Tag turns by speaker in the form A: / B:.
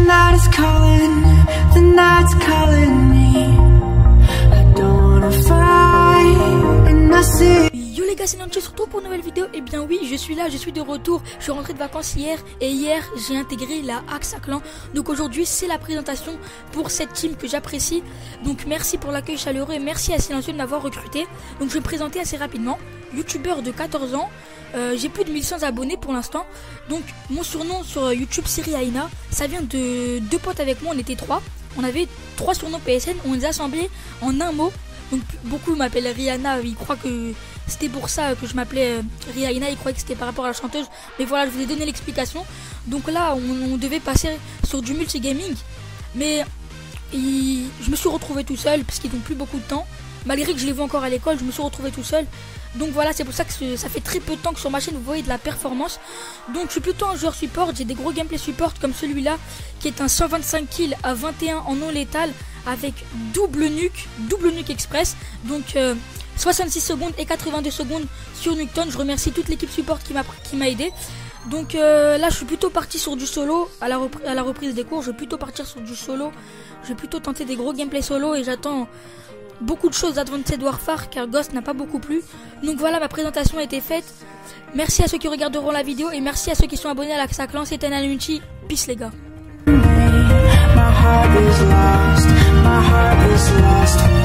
A: night is calling, the night's calling me. I don't wanna fight and I see.
B: Yo les gars, c'est Nanchi, surtout pour une nouvelle vidéo. Et bien oui, je suis là, je suis de retour. Je suis rentré de vacances hier et hier j'ai intégré la AXA Clan. Donc aujourd'hui c'est la présentation pour cette team que j'apprécie. Donc merci pour l'accueil chaleureux et merci à Silencieux de m'avoir recruté. Donc je vais me présenter assez rapidement. Youtubeur de 14 ans, j'ai plus de 1100 abonnés pour l'instant. Donc mon surnom sur YouTube c'est Rihanna. Ça vient de deux potes avec moi, on était trois. On avait 3 surnoms PSN, on les a assemblés en un mot. Donc beaucoup m'appellent Rihanna, ils croient que c'était pour ça que je m'appelais Rihanna, ils croyaient que c'était par rapport à la chanteuse. Mais voilà, je vous ai donné l'explication. Donc là, on devait passer sur du multigaming. Mais je me suis retrouvé tout seul parce qu'ils n'ont plus beaucoup de temps. Malgré que je les vois encore à l'école, je me suis retrouvé tout seul. Donc voilà, c'est pour ça que ça fait très peu de temps que sur ma chaîne vous voyez de la performance. Donc je suis plutôt un joueur support, j'ai des gros gameplay support comme celui-là qui est un 125 kills à 21 en non létal avec double nuke express. Donc 66 secondes et 82 secondes sur Nuketown. Je remercie toute l'équipe support qui m'a aidé. Donc là je suis plutôt parti sur du solo à la reprise des cours. Je vais plutôt partir sur du solo. Je vais plutôt tenter des gros gameplay solo et j'attends beaucoup de choses d'Advanced Warfare car Ghost n'a pas beaucoup plu. Donc voilà, ma présentation a été faite. Merci à ceux qui regarderont la vidéo et merci à ceux qui sont abonnés à l'AXA Clan. C'était Nanunchi. Peace les gars.
A: My heart is lost, my heart is lost.